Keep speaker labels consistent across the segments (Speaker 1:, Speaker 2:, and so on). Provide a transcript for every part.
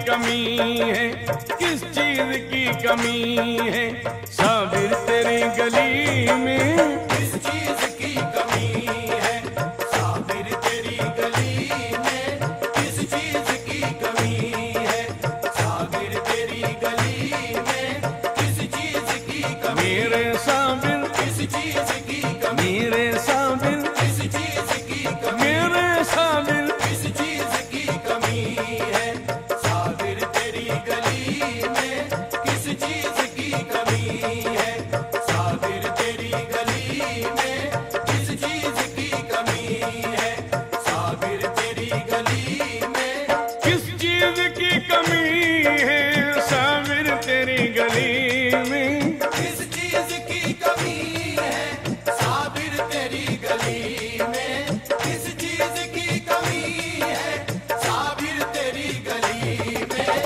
Speaker 1: कमी है, किस चीज की कमी है साबिर तेरी गली में?
Speaker 2: किस चीज की कमी है साबिर तेरी गली में? किस चीज की कमी है साबिर तेरी गली में? किस चीज की कमी?
Speaker 1: मेरे साबिर
Speaker 2: किस चीज की कमी?
Speaker 1: मेरे साबिर
Speaker 2: किस चीज की कमी?
Speaker 1: मेरे साबिर
Speaker 2: किस चीज की कमी है साबिर तेरी गली में? किस चीज की कमी है साबिर तेरी गली में? किस चीज की कमी है साबिर तेरी गली में?
Speaker 1: किस चीज की कमी है साबिर तेरी गली में?
Speaker 2: किस चीज की कमी है साबिर तेरी गली में? किस चीज की कमी है साबिर तेरी गली में?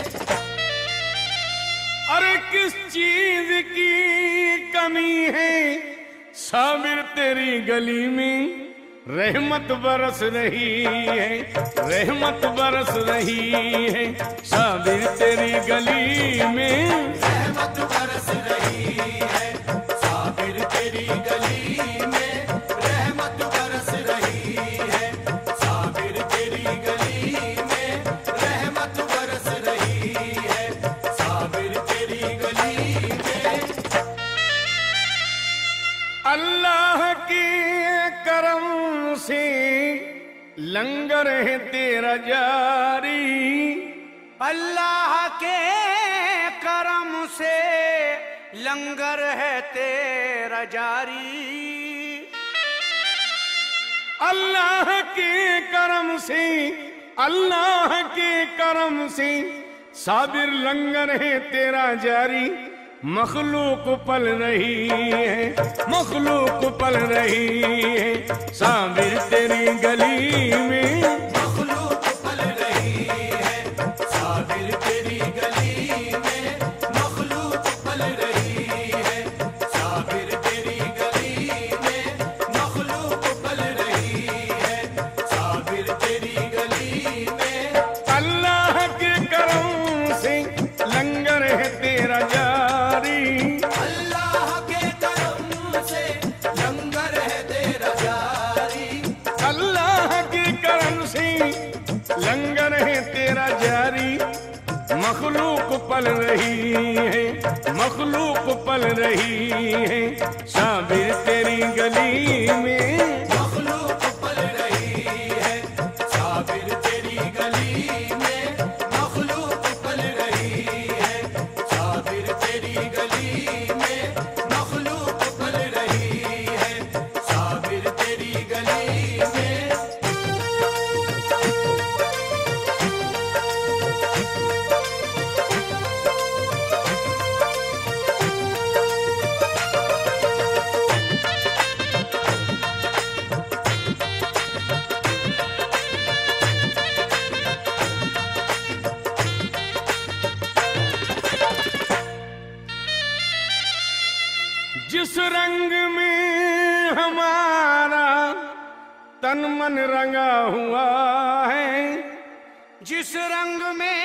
Speaker 1: अरे किस चीज की कमी है साबिर तेरी गली में? रहमत बरस रही है, रहमत बरस रही है साबिर तेरी गली में।
Speaker 2: रहमत बरस रही है साबिर तेरी गली में? रहमत बरस रही है साबिर तेरी गली में? रहमत बरस रही है साबिर तेरी गली में?
Speaker 1: अल्लाह के करम से लंगर है तेरा जारी,
Speaker 3: अल्लाह के करम से लंगर है तेरा जारी।
Speaker 1: अल्लाह के करम से, अल्लाह के करम से साबिर लंगर है तेरा जारी। मखलूक पल रही है, मखलूक पल रही है साबिर तेरी गली में।
Speaker 2: मखलूक पल रही है साबिर तेरी गली में? मखलूक पल रही है साबिर तेरी गली में? मखलूक पल रही है साबिर तेरी गली में?
Speaker 1: अल्लाह के करम से लंगर है तेरा जारी।
Speaker 2: अल्लाह के करम से लंगर है तेरा जारी।
Speaker 1: अल्लाह के करम से लंगर है तेरा जारी। मखलूक पल रही है, मखलूक पल रही है साबिर तेरी गली में।
Speaker 2: मखलूक पल रही है साबिर तेरी गली में? मखलूक पल रही है साबिर तेरी गली में? मखलूक पल रही है साबिर तेरी गली में?
Speaker 1: जिस रंग में हमारा तन मन रंगा हुआ है,
Speaker 3: जिस रंग में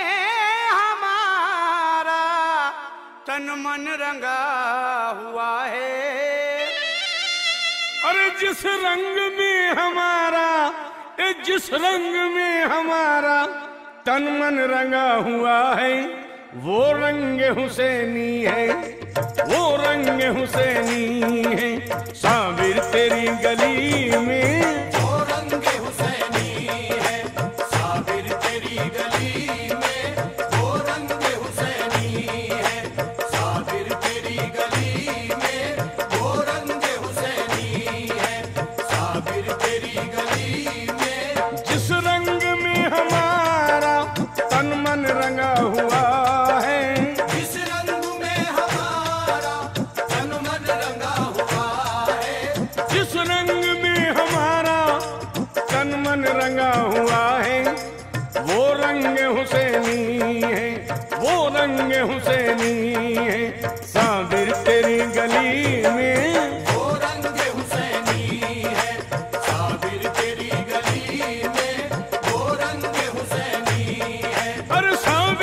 Speaker 3: हमारा तन मन रंगा हुआ है।
Speaker 1: अरे जिस रंग में हमारा, जिस रंग में हमारा तन मन रंगा हुआ है वो रंग हुसैनी है, वो रंग हुसैनी है साबिर तेरी गली में।
Speaker 2: वो रंग हुसैनी है साबिर तेरी गली में? वो रंग हुसैनी है साबिर तेरी गली में? वो रंग हुसैनी है साबिर तेरी गली में?
Speaker 1: जिस रंग में हमारा तन मन रंगा हुआ है,
Speaker 2: जिस रंग में हमारा तन मन रंगा हुआ है।
Speaker 1: जिस रंग में हमारा तन मन रंगा हुआ है वो रंग हुसैनी है, वो रंग हुसैनी है साबिर तेरी गली में।
Speaker 2: वो रंग हुसैनी है साबिर तेरी गली में? वो रंग हुसैनी है
Speaker 1: अरे साबिर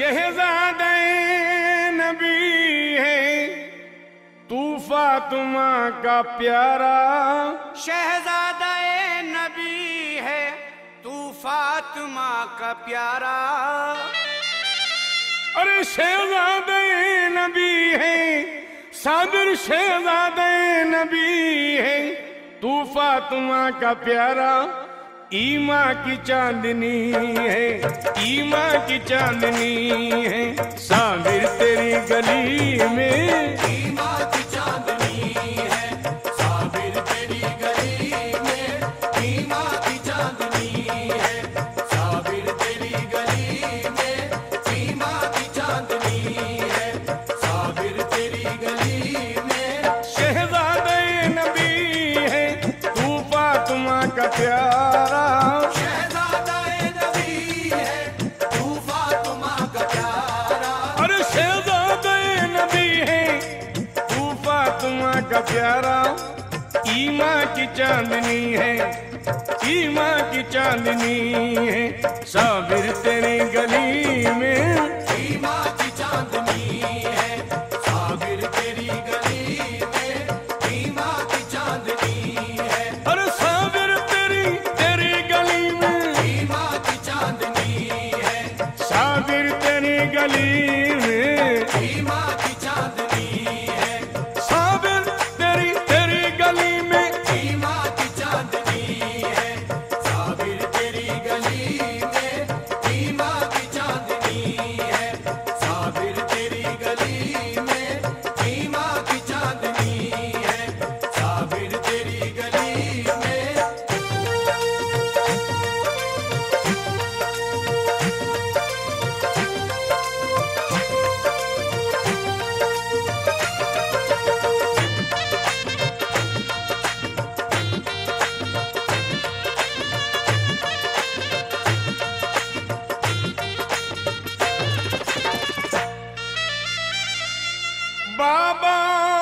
Speaker 1: शहजादे नबी है तू फातिमा का प्यारा,
Speaker 3: शहजादा नबी है तू फातिमा का प्यारा।
Speaker 1: अरे शहजादे नबी है साबिर, शहजादे नबी है तू फातिमा का प्यारा। ईमा की चांदनी है, ईमा की चांदनी है साबिर तेरी गली में।
Speaker 2: ईमा की चांदनी है साबिर तेरी गली में, ईमा की चांदनी है साबिर तेरी गली में, ईमा की चांदनी है साबिर तेरी गली में।
Speaker 1: शहजादे नबी है तू फातिमा का प्यारा,
Speaker 2: शहजादा नबी है तू फातिमा का प्यारा।
Speaker 1: अरे शहजादे नबी है तू फातिमा का प्यारा। ईमा की चांदनी है, ईमा की चांदनी है साबिर तेरी गली में।
Speaker 2: ईमा की चांदनी है साबिर तेरी गली में, ईमा की चांदनी है।
Speaker 1: अरे साबिर तेरी तेरी गली में,
Speaker 2: ईमा की चांदनी है
Speaker 1: साबिर तेरी गली में,
Speaker 2: ईमा की चांदनी है
Speaker 1: साबिर तेरी तेरी गली में।
Speaker 2: ईमा की चांदनी है साबिर तेरी गली में, ईमा की चांदनी है साबिर तेरी गली में, ईमा की चांदनी है साबिर तेरी गली में।
Speaker 1: बाबा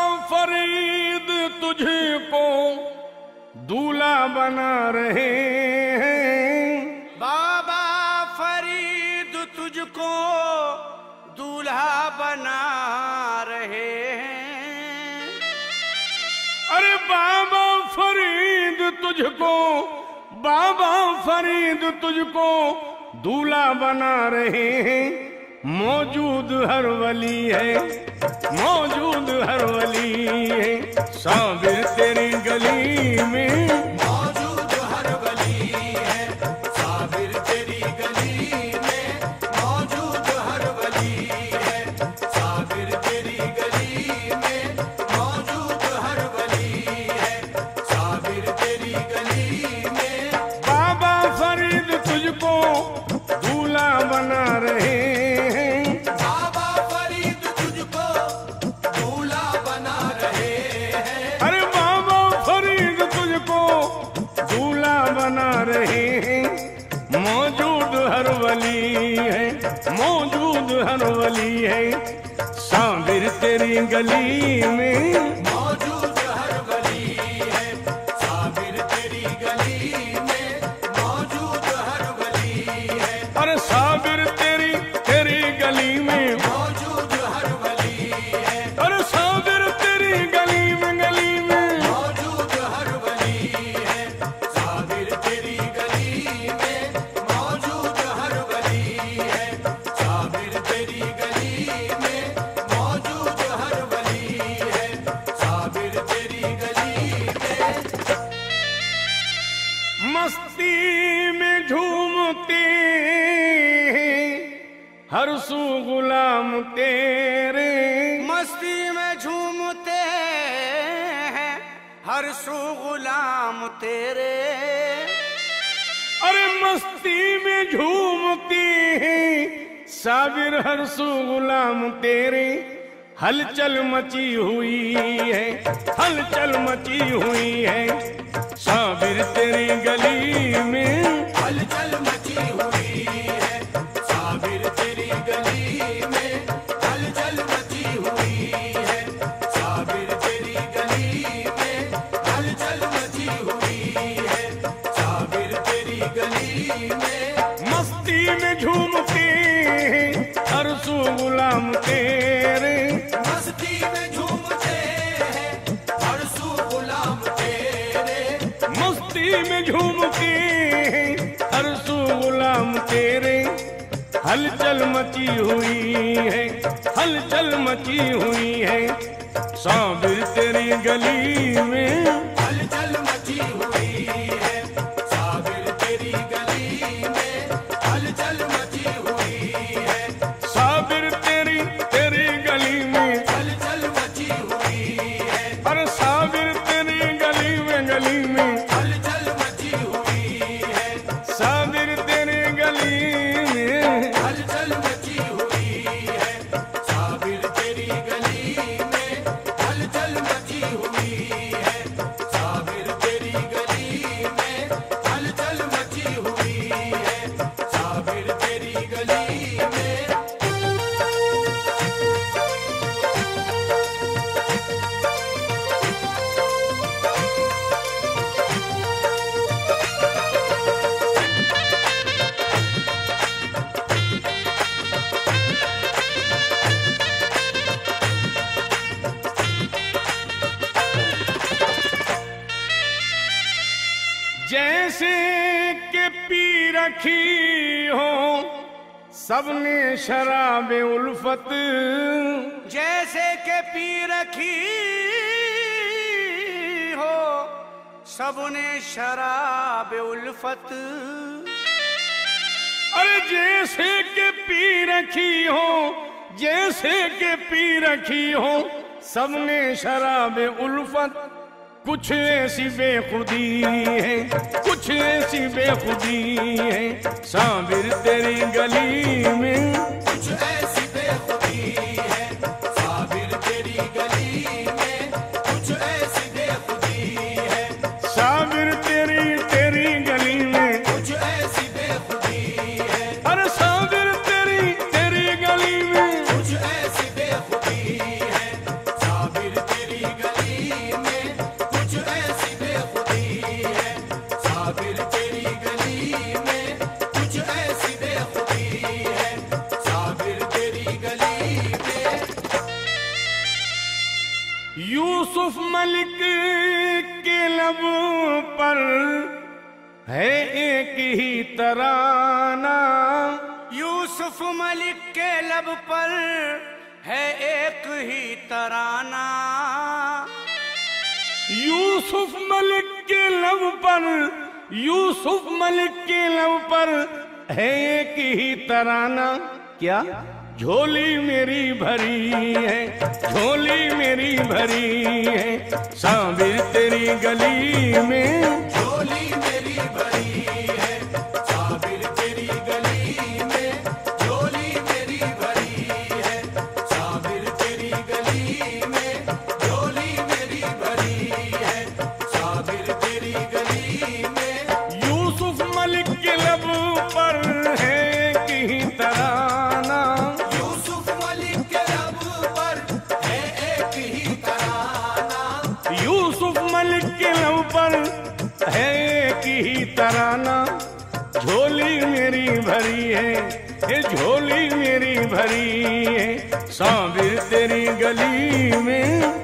Speaker 1: फरीद तुझको दूल्हा बना रहे हैं,
Speaker 3: बाबा फरीद तुझको दूल्हा बना रहे हैं।
Speaker 1: अरे बाबा फरीद तुझको, बाबा फरीद तुझको दूल्हा बना रहे हैं। मौजूद हर वली है, मौजूद हर वली है साबिर तेरी गली में।
Speaker 2: मौजूद हर वली है साबिर तेरी गली में, मौजूद हर वली है साबिर तेरी गली में, मौजूद हर वली है साबिर तेरी गली में।
Speaker 1: बाबा फरीद तुझको दूल्हा बना रहे हैं,
Speaker 2: बाबा फरीद तुझको दूल्हा बना रहे हैं।
Speaker 1: अरे बाबा फरीद तुझको दूल्हा बना रहे हैं। मौजूद हर वली है, मौजूद हर वली है साबिर तेरी गली में।
Speaker 2: मौजूद हर वली है साबिर तेरी गली में, मौजूद हर वली है।
Speaker 1: अरे साबिर तेरी तेरी गली में,
Speaker 2: मौजूद हर वली है,
Speaker 1: अरे साबिर तेरी गली में, गली में।
Speaker 2: मौजूद हर वली है साबिर तेरी गली में, मौजूद हर वली है साबिर तेरी गली में, मौजूद हर वली है साबिर तेरी गली में।
Speaker 1: मस्ती में झूमते हर सू गुलाम तेरे,
Speaker 3: मस्ती में झूमते हैं हर सू गुलाम तेरे।
Speaker 1: अरे मस्ती में झूमते हैं साबिर हर सू गुलाम तेरे। हलचल मची हुई है, हलचल मची हुई है साबिर तेरी गली में।
Speaker 2: हलचल मची हुई है साबिर तेरी गली में, हलचल मची हुई है साबिर तेरी गली में, हलचल मची हुई है साबिर तेरी गली में।
Speaker 1: मस्ती में झूमते हैं हर झूम के हैं हर सू गुलाम तेरे। हलचल मची हुई है, हलचल मची हुई है, साबिर तेरी गली में।
Speaker 2: हलचल मची हुई है, साबिर तेरी गली में। हलचल मची हुई है,
Speaker 1: साबिर तेरी गली में।
Speaker 2: हलचल मची हुई है,
Speaker 1: अरे साबिर तेरी गली में
Speaker 2: हलचल मची हुई है,
Speaker 1: साबिर तेरी गली में।
Speaker 2: हलचल मची हुई है, साबिर तेरी गली में। हलचल मची हुई है, साबिर तेरी गली में। हलचल मची हुई है, साबिर तेरी गली में।
Speaker 1: जैसे के पी रखी हो सबने शराब उल्फत।
Speaker 3: जैसे के पी रखी हो सबने शराब उल्फत।
Speaker 1: अरे जैसे के पी रखी हो, जैसे के पी रखी हो सबने शराब उल्फत। कुछ ऐसी बेखुदी है, कुछ ऐसी बेखुदी है, साबिर तेरी गली में।
Speaker 2: कुछ ऐसी बेखुदी है, साबिर तेरी गली में। कुछ ऐसी बेखुदी है,
Speaker 1: साबिर तेरी गली में।
Speaker 2: कुछ ऐसी बेखुदी है,
Speaker 1: अरे साबिर तेरी गली में।
Speaker 2: कुछ ऐसी बेखुदी है, साबिर तेरी गली में। कुछ ऐसी बेखुदी है, साबिर तेरी गली में। कुछ ऐसी बेखुदी है, साबिर तेरी गली में।
Speaker 1: यूसुफ मलिक के लब पर है एक ही तराना।
Speaker 3: यूसुफ मलिक के लब पर है एक ही तराना।
Speaker 1: यूसुफ मलिक के लब पर, यूसुफ मलिक के लब पर है एक ही तराना। क्या झोली मेरी भरी है, झोली मेरी भरी है, साबिर तेरी गली में।
Speaker 2: झोली मेरी भरी है, साबिर तेरी गली में। झोली मेरी भरी है, साबिर तेरी गली में। झोली मेरी भरी है, साबिर तेरी गली में।
Speaker 1: यूसुफ मलिक के लब पर है एक ही तराना।
Speaker 2: यूसुफ मलिक के लब पर है एक ही तराना।
Speaker 1: यूसुफ मलिक के लब पर है एक ही तराना। झोली मेरी भरी है, ये झोली मेरी भरी है, साबिर तेरी गली में।